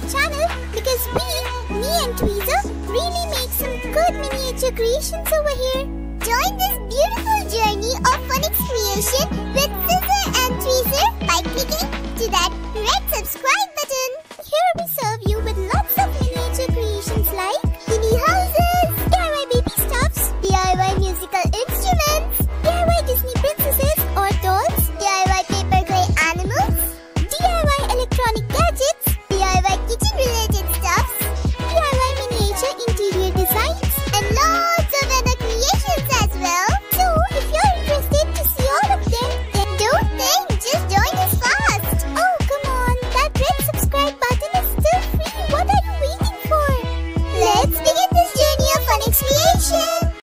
channel because me and Tweezer really make some good miniature creations over here. Join this beautiful journey of phonics creation with Scissor and Tweezer by clicking to that red